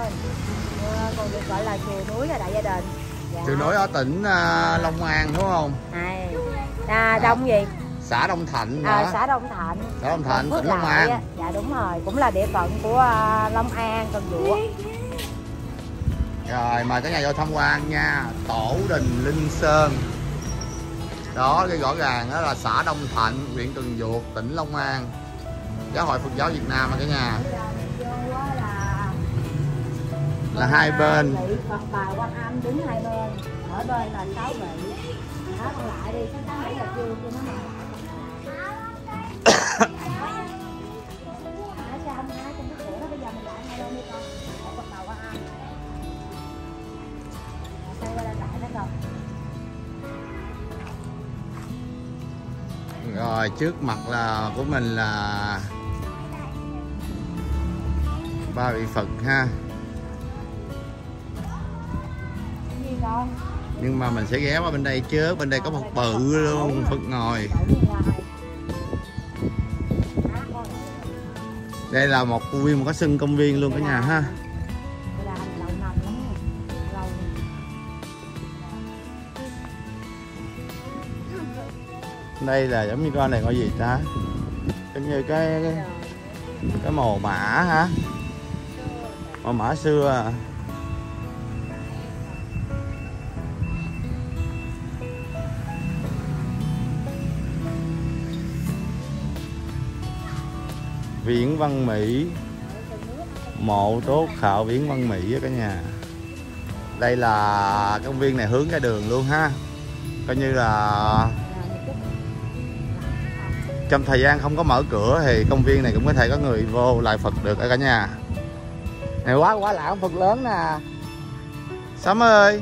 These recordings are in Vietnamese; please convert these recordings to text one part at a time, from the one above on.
ơi. Còn được gọi là chùa núi là Đại Gia Đình. Dạ. Chùa núi ở tỉnh Long An đúng không? Này, Đông gì? Xã Đông Thạnh hả? Xã Đông Thạnh. Xã Đông Thạnh, tỉnh Long An. An. Dạ đúng rồi, cũng là địa phận của Long An, Cần Duộc. Rồi mời cả nhà vô tham quan nha. Tổ đình Linh Sơn. Đó, cái rõ ràng đó là xã Đông Thạnh, huyện Cần Duộc, tỉnh Long An. Giáo hội Phật giáo Việt Nam cả nhà. Là hai bên. Phật Bà Quan Âm đứng hai bên. Ở bên là 6 vị. Đó, còn lại đi, sáng 7 giờ trưa cho nó mời. Rồi trước mặt là của mình là ba vị Phật ha. Nhưng mà mình sẽ ghé qua bên đây trước, bên đây có một bự luôn Phật ngồi. Đây là một công viên, một cái sân công viên luôn cả nhà ha. Đây là giống như con này gọi gì ta? Giống như cái mồ mã hả? Mồ mã xưa à. Viễn Văn Mỹ, mộ Tốt Khảo Viễn Văn Mỹ á cả nhà. Đây là công viên này hướng ra đường luôn ha. Coi như là trong thời gian không có mở cửa thì công viên này cũng có thể có người vô lại Phật được ở cả nhà. Này quá lạ, Phật lớn nè. Sắm ơi.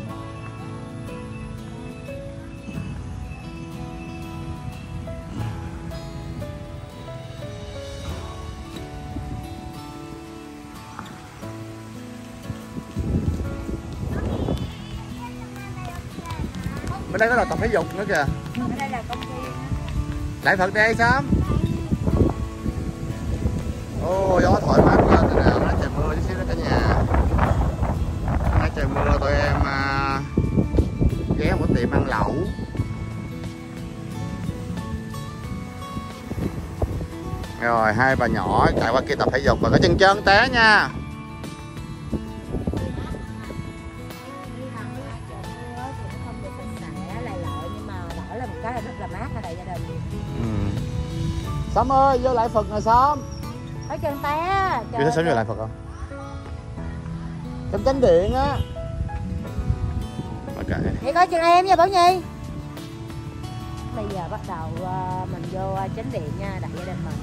Bên đây có là tập thể dục nữa kìa. Ở đây là công viên. Lại Phật đây Sắm. Ô, gió thoải mái lên rồi nè, nó trời mưa chút xíu đó cả nhà. Nó trời mưa tụi em ghé một tiệm ăn lẩu. Rồi hai bà nhỏ chạy qua kia tập thể dục và có chân trơn té nha. Sắm ơi, vô lại Phật rồi Sắm. Ở chân té. Chị thấy Sắm vô lại Phật không? Trong chánh điện á. Ok. Vậy coi chừng em nha Bảo Nhi. Bây giờ bắt đầu mình vô chánh điện nha, Đại Gia Đình mình.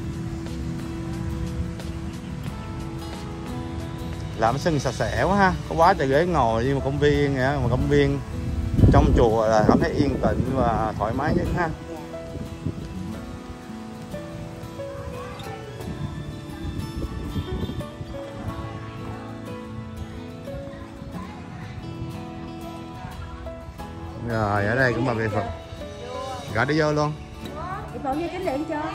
Làm sân sạch sẽ quá ha, có quá trời ghế ngồi như một công viên vậy, một công viên trong chùa là cảm thấy yên tĩnh và thoải mái nhất ha. Rồi ở đây cũng là vị Phật. Gọi đi vô luôn. Chị Phượng vô chánh điện chưa?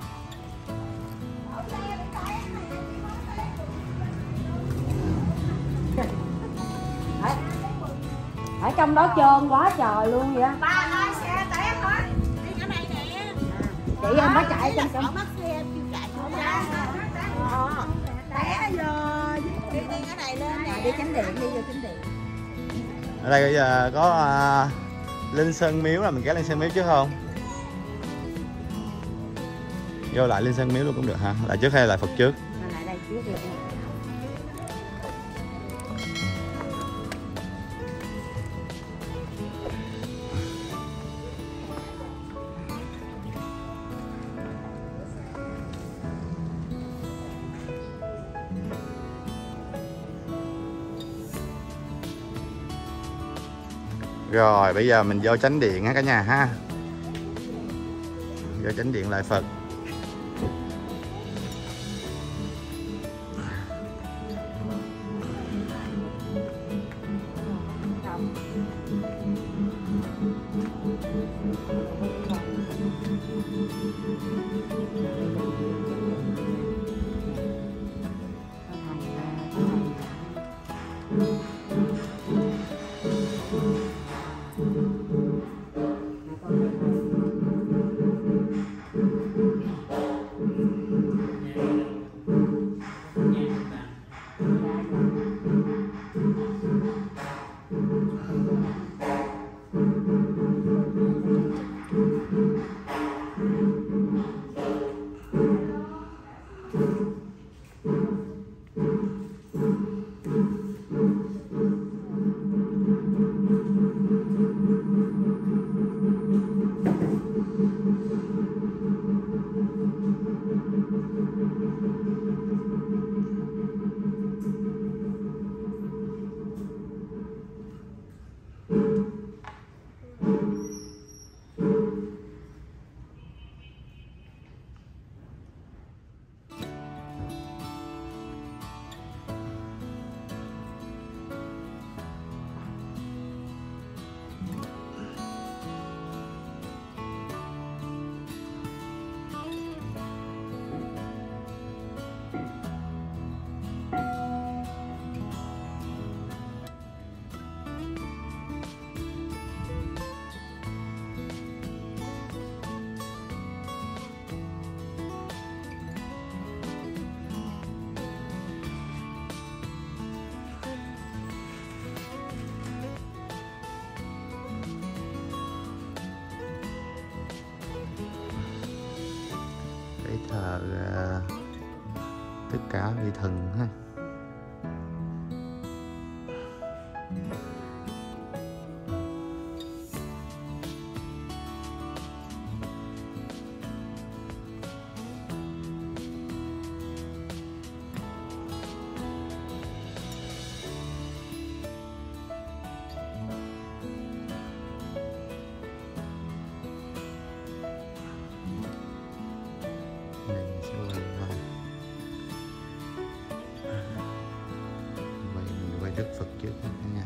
Ở trong đó trơn quá trời luôn vậy. Ba nói xe té thôi. Đi ở đây nè. Chị em phải chạy trong ở bắt xe em kêu chạy không ra. Té rồi. Đi ở này lên nè. đi chánh điện, đi vô chánh điện. Ở đây bây giờ có Linh Sơn Miếu, là mình ghé Linh Sơn Miếu trước không? Vô lại Linh Sơn Miếu luôn cũng được ha. Lại trước hay lại Phật trước? Lại đây trước đi. Rồi bây giờ mình vô chánh điện ha cả nhà ha. Vô chánh điện lại Phật. Thờ tất cả vị thần ha. Mình sẽ quay Đức Phật trước nha.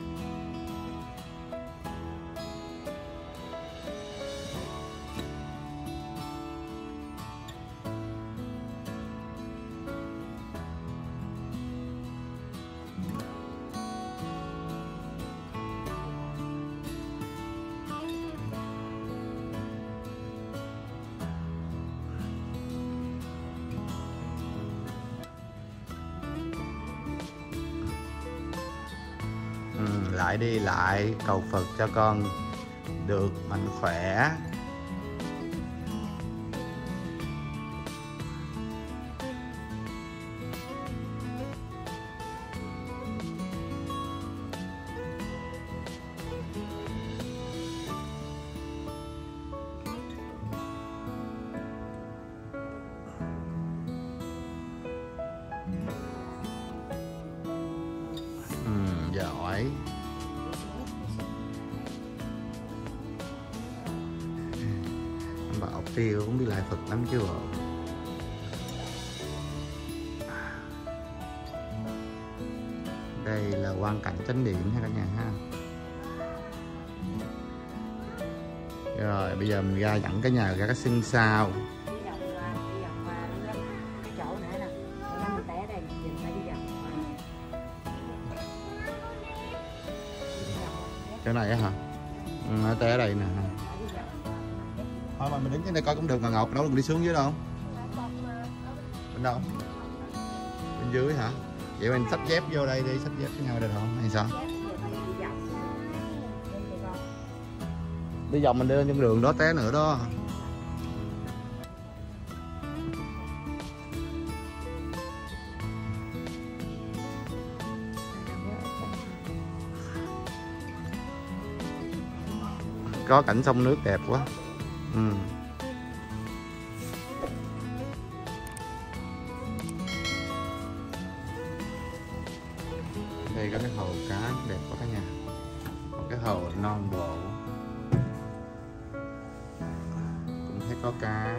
Lại đi lại cầu Phật cho con được mạnh khỏe. Giỏi. Bà ốc tiêu cũng đi lại Phật lắm chứ bộ. Đây là quang cảnh chánh điện ha cả nhà ha. Rồi bây giờ mình ra dẫn cả nhà ra cái sân sau. Chỗ này á hả? Ở té ở đây nè. Thôi mà mình đứng trên đây coi cũng được mà Ngọc, đâu đừng đi xuống dưới đâu. Bên đâu? Bên dưới hả? Vậy mình xách dép vô đây đi, xách dép với nhau được không? Hay sao? Đi vòng mình đi lên trong đường đó té nữa đó. Có cảnh sông nước đẹp quá. Đây có cái hồ cá đẹp quá cả nhà. Cái hồ non bộ. Cũng thấy có cá.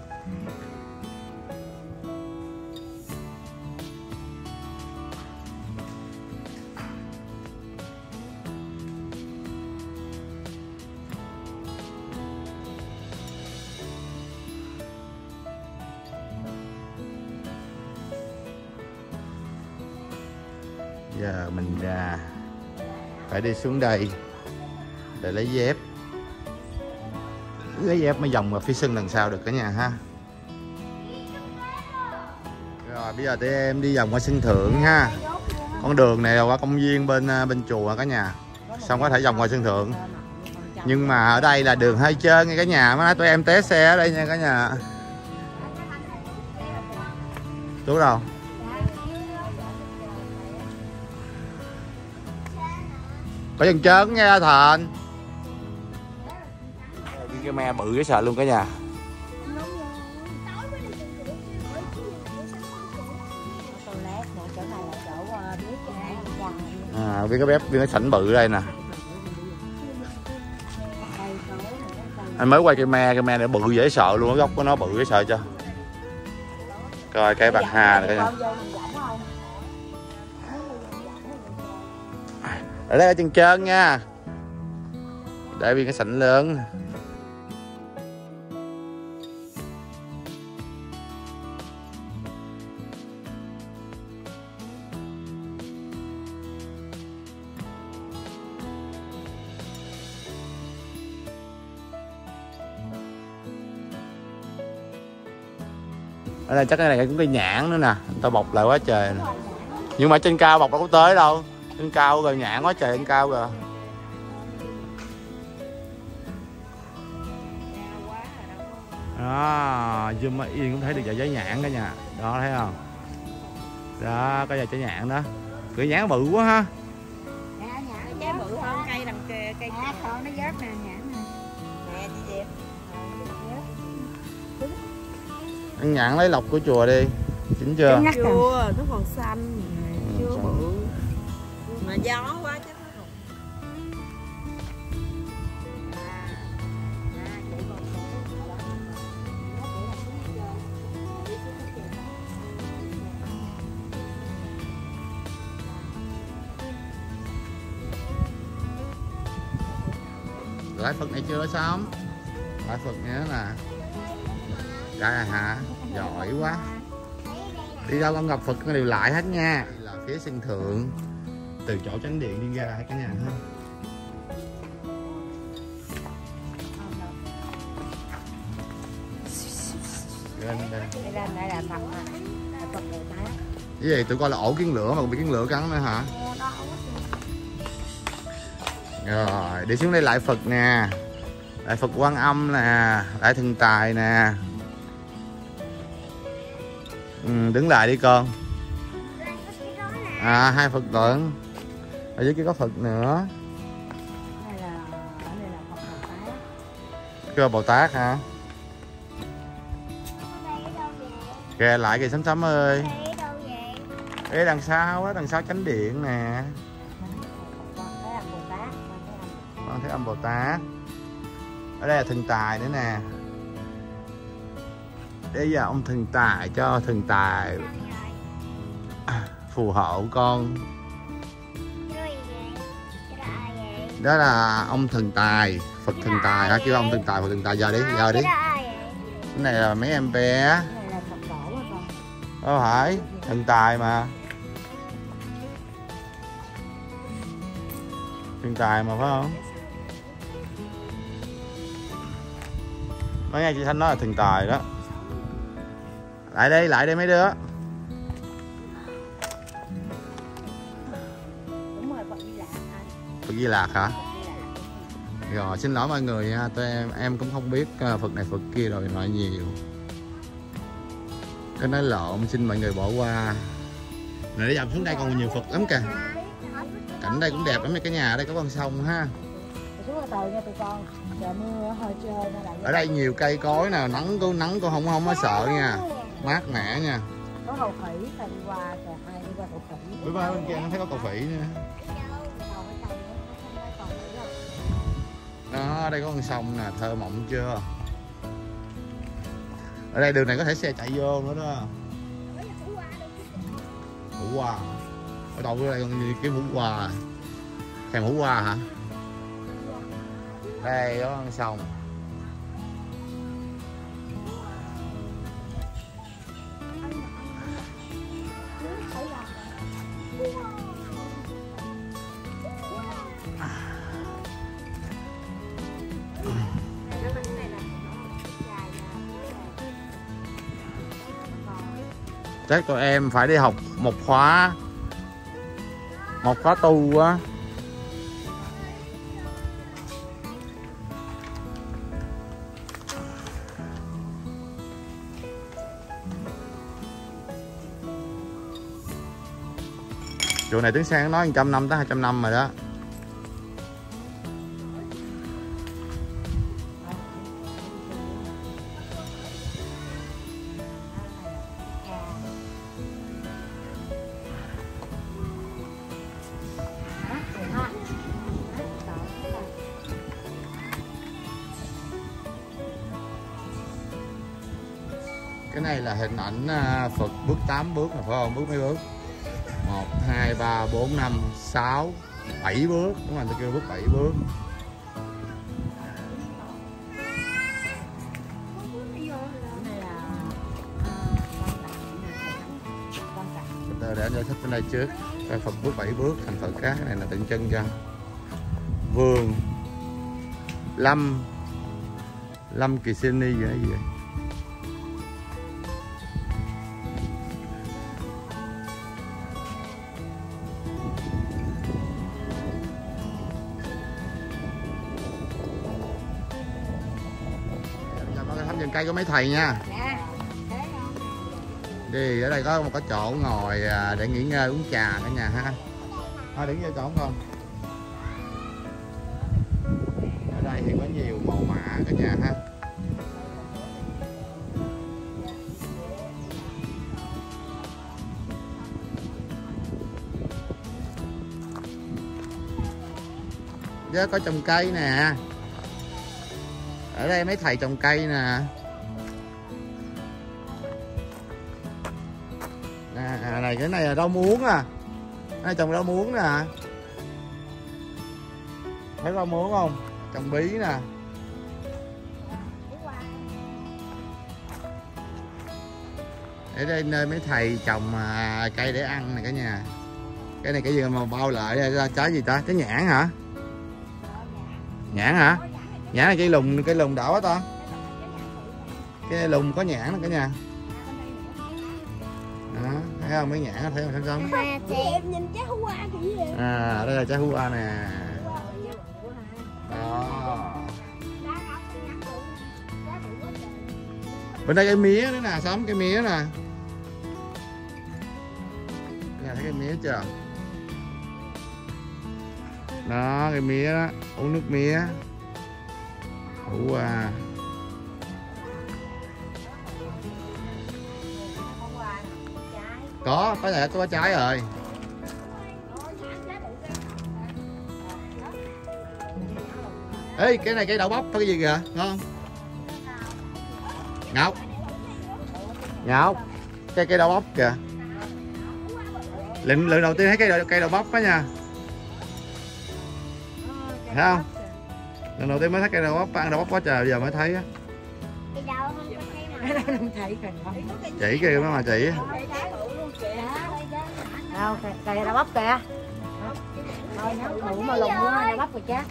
Giờ mình phải đi xuống đây để lấy dép mới vòng vào phía sân đằng sau được cả nhà ha. Rồi bây giờ tụi em đi vòng qua sân thượng ha. Con đường này là qua công viên bên chùa cả nhà, xong có thể vòng qua sân thượng, nhưng mà ở đây là đường hơi trơn nha cả nhà. Mới nói tụi em té xe ở đây nha cả nhà. Chú đâu? Có chân trớn nha Thành. Cái me bự cái sợ luôn cả nhà. À, viên cái bếp, viên cái sảnh bự đây nè. Anh mới quay cây me này bự dễ sợ luôn, cái gốc của nó bự dễ sợ chưa. Coi cây bạc hà này coi nha. Ở đây là chân trơn nha. Để viên cái sảnh lớn. Ở đây chắc cái này cũng cây nhãn nữa nè, người ta bọc lại quá trời nè. Nhưng mà trên cao bọc đâu có tới đâu. Trên cao rồi nhãn quá trời, trên cao rồi. Đó, zoom in cũng thấy được trái nhãn cả nhà. Đó thấy không? Đó, có trái nhãn đó. Cây nhãn bự quá ha. Trái bự hơn cây đằng kia, cây con nó vớt nè nhãn nè. Nè chị Diệp. Ăn nhãn lấy lọc của chùa đi. Chín chưa? Chưa, nó còn xanh. Chưa bự. Mà gió quá chắc nó rụng. Lại Phật này chưa xong. Lại Phật nữa nè. Cái hả? Giỏi quá. Đi đâu con gặp Phật nó đều lại hết nha. Đây là phía sân thượng. Từ chỗ chánh điện đi ra cả nhà ha. Lên đây. Đây là Phật mà. Phật Bồ Tát. Cái gì? Tụi coi là ổ kiến lửa mà còn bị kiến lửa cắn nữa hả? Rồi, đi xuống đây lại Phật nè. Lại Phật Quan Âm nè, lại Thần Tài nè. Đứng lại đi con. À, hai Phật tượng. Ở dưới kia có Phật nữa. Đây là Phật Bồ Tát. Cái Bồ Tát hả? Kìa lại kìa Sắm ơi. Ê đằng sau á, đằng sau chánh điện nè. Con Thế Âm Bồ Tát. Ở đây là Thần Tài nữa nè. Đây là ông Thần Tài cho Thần Tài phù hộ con. Đó là ông Thần Tài, Phật Thần Tài hả? Kêu ông Thần Tài, Phật Thần Tài giờ đi, giờ đi. Cái này là mấy em bé. Không phải, Thần Tài mà. Thần Tài mà phải không? Nói nghe chị Thanh nói là Thần Tài đó. Lại đây mấy đứa. Đúng rồi, Phật Di Lạc anh. Phật Di Lạc hả? Rồi xin lỗi mọi người nha, em cũng không biết Phật này Phật kia rồi nói nhiều. Cái nói lộn, xin mọi người bỏ qua. Rồi đi dọc xuống đây còn nhiều Phật lắm kìa. Cảnh đây cũng đẹp lắm, cái nhà ở đây có con sông ha. Xuống từ từ nha tụi con. Trời mưa hơi chơi nên là. Ở đây nhiều cây cối nè, nắng cô không có sợ nha. Mát mẻ nha. Có cầu khỉ, ta đi qua kìa, hai đi qua cầu khỉ. Bữa qua bên kia nó thấy có cầu khỉ nữa. Đó, đây có con sông nè, thơ mộng chưa? Ở đây đường này có thể xe chạy vô nữa đó. Hủ qua. Ở đâu đây con kiếm hủ qua. Thèm hủ qua hả? Đây có con sông. Chắc tụi em phải đi học một khóa tu á. Chuồng này Tuấn Sang nói 100 năm tới 200 năm rồi đó. Cái này là hình ảnh Phật bước 8 bước là phải không? Bước mấy bước? 1, 2, 3, 4, 5, 6, 7 bước. Đúng rồi, tôi kêu bước 7 bước. Để anh giải thích bên đây trước. Coi Phật bước 7 bước, thành Phật khác. Cái này là tượng trưng cho Vườn Lâm Kỳ Sinh Ni vậy gì vậy? Thăm vườn cây của mấy thầy nha. Đi ở đây có một cái chỗ ngồi để nghỉ ngơi uống trà cả nhà ha. Thôi đứng vô chỗ không? Ở đây thì có nhiều mồ mả cả nhà ha. Với có trồng cây nè. Ở đây mấy thầy trồng cây nè. Này cái này là rau muống à. Cái này trồng rau muống nè. Thấy rau muống không? Trồng bí nè. Ở đây nơi mấy thầy trồng cây để ăn này cả nhà. Cái này cái gì mà bao lại ra trái gì ta? Trái nhãn hả? Nhãn hả? Nhãn là cây lùng đỏ quá ta. Cái lùng có nhãn đó cả nhà. Đó, thấy không? Mấy nhãn thấy không? Sống chị em nhìn trái hú a kìa vậy. À, đây là trái hú a nè. Đó. Bên đây cây mía nữa nè, Sống, cây mía nè. Thấy cây mía chưa? Đó, cây mía đó, uống nước mía. Hú a. Có lẽ có trái rồi. Ê, cái này cây đậu bắp cái gì kìa, ngon. Ngọc, cây đậu bắp kìa. Lần đầu tiên thấy cây đậu bắp đó nha. Thấy không? Lần đầu tiên mới thấy cây đậu bắp, ăn đậu bắp quá trời, giờ mới thấy á. Chỉ kìa mà chị. Đâu, cây đậu bắp kìa. Thôi nhớ ngủ mà lùng luôn đậu bắp rồi cha.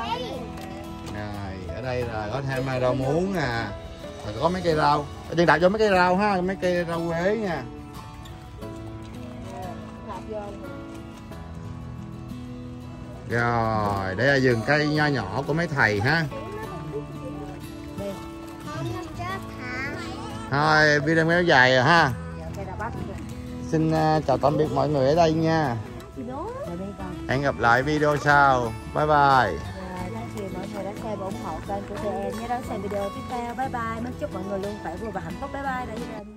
Rồi, ở đây là có thêm rau muống nè. Rồi có mấy cây rau. Điền đặt vô mấy cây rau ha, mấy cây rau quế nha. Rồi, đây là vườn cây nho nhỏ của mấy thầy ha. Thôi, video kéo dài rồi ha. Xin chào tạm biệt mọi người ở đây nha. Hẹn gặp lại video sau. Bye bye. Thank you mọi người đã xem và ủng hộ kênh của tụi em. Nhớ đón xem video tiếp theo. Bye bye. Mến chúc mọi người luôn khỏe vui và hạnh phúc. Bye bye.